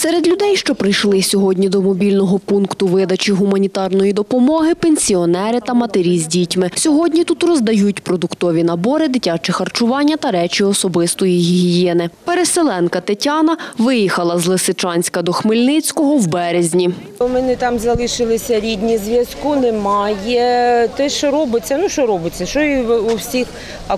Серед людей, що прийшли сьогодні до мобільного пункту видачі гуманітарної допомоги, пенсіонери та матері з дітьми. Сьогодні тут роздають продуктові набори, дитяче харчування та речі особистої гігієни. Переселенка Тетяна виїхала з Лисичанська до Хмельницького в березні. У мене там залишилися рідні, зв'язку немає. Те, що робиться, що і у всіх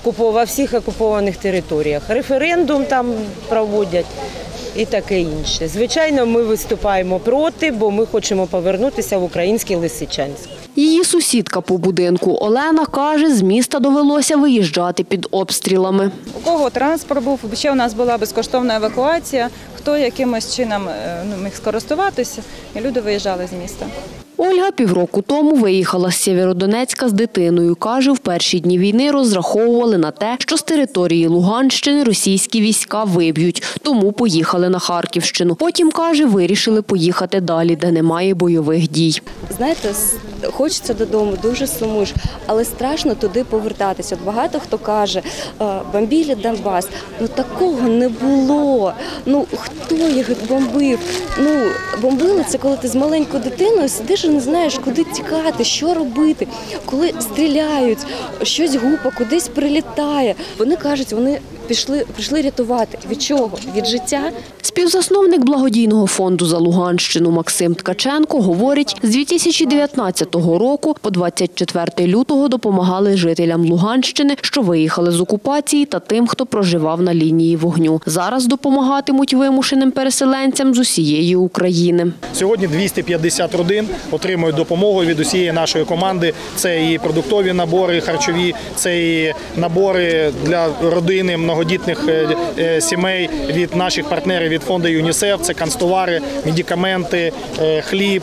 окупованих територіях. Референдум там проводять і таке інше. Звичайно, ми виступаємо проти, бо ми хочемо повернутися в український Лисичанськ. Її сусідка по будинку Олена каже, з міста довелося виїжджати під обстрілами. У кого транспорт був, ще у нас була безкоштовна евакуація, хто якимось чином міг скористуватися, і люди виїжджали з міста. Ольга півроку тому виїхала з Сєвєродонецька з дитиною. Каже, в перші дні війни розраховували на те, що з території Луганщини російські війська виб'ють, тому поїхали на Харківщину. Потім, каже, вирішили поїхати далі, де немає бойових дій. Знаєте, хочеться додому, дуже сумуєш, але страшно туди повертатися. От багато хто каже, бомбили Донбас. Такого не було. Хто їх бомбив? Бомбили це, коли ти з маленькою дитиною сидиш і не знаєш, куди тікати, що робити. Коли стріляють, щось гупа, кудись прилітає. Вони кажуть, вони прийшли рятувати. Від чого? Від життя? Співзасновник благодійного фонду «За Луганщину» Максим Ткаченко говорить, з 2019 року по 24 лютого допомагали жителям Луганщини, що виїхали з окупації, та тим, хто проживав на лінії вогню. Зараз допомагатимуть вимушеним переселенцям з усієї України. Сьогодні 250 родин отримують допомогу від усієї нашої команди. Це і продуктові набори харчові, це і набори для родини, многодітних сімей від наших партнерів від фонду ЮНІСЕФ. Це канцтовари, медикаменти, хліб,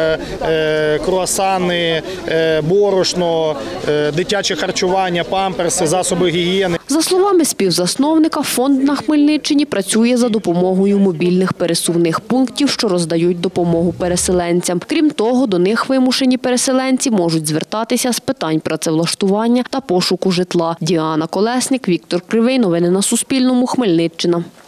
круасани, борошно, дитяче харчування, памперси, засоби гігієни. За словами співзасновника, фонд на Хмельниччині працює за допомогою мобільних пересувних пунктів, що роздають допомогу переселенцям. Крім того, до них вимушені переселенці можуть звертатися з питань працевлаштування та пошуку житла. Діана Колесник, Віктор Кривий. Новини на Суспільному. Хмельниччина.